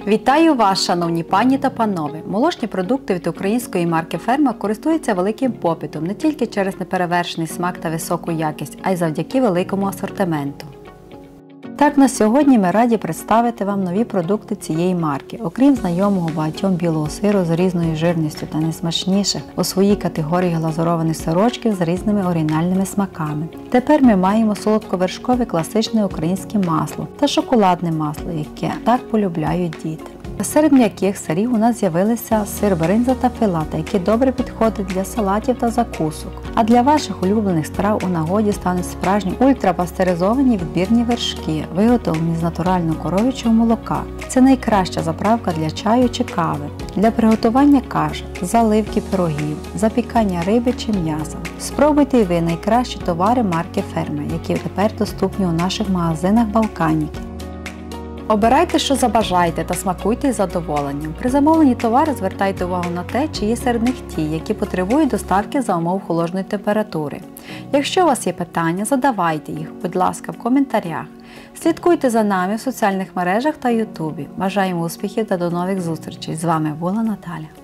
Вітаю вас, шановні пані та панове! Молочні продукти від української марки «Ферма» користуються великим попитом не тільки через неперевершений смак та високу якість, а й завдяки великому асортименту. Так, на сьогодні ми раді представити вам нові продукти цієї марки. Окрім знайомого багатьом білого сиру з різною жирністю та найсмачніших у своїй категорії глазурованих сирочків з різними оригінальними смаками. Тепер ми маємо солодковершкове класичне українське масло та шоколадне масло, яке так полюбляють діти. Серед м'яких сирів у нас з'явилися сир бринза та филата, які добре підходять для салатів та закусок. А для ваших улюблених страв у нагоді стануть справжні ультрапастеризовані відбірні вершки, виготовлені з натурального коров'ячого молока. Це найкраща заправка для чаю чи кави, для приготування каш, заливки пирогів, запікання риби чи м'яса. Спробуйте і ви найкращі товари марки «Ферма», які тепер доступні у наших магазинах «Балканіки». Обирайте, що забажаєте, та смакуйте із задоволенням. При замовленні товару звертайте увагу на те, чи є серед них ті, які потребують доставки за умов холодної температури. Якщо у вас є питання, задавайте їх, будь ласка, в коментарях. Слідкуйте за нами в соціальних мережах та ютубі. Бажаємо успіхів та до нових зустрічей. З вами була Наталя.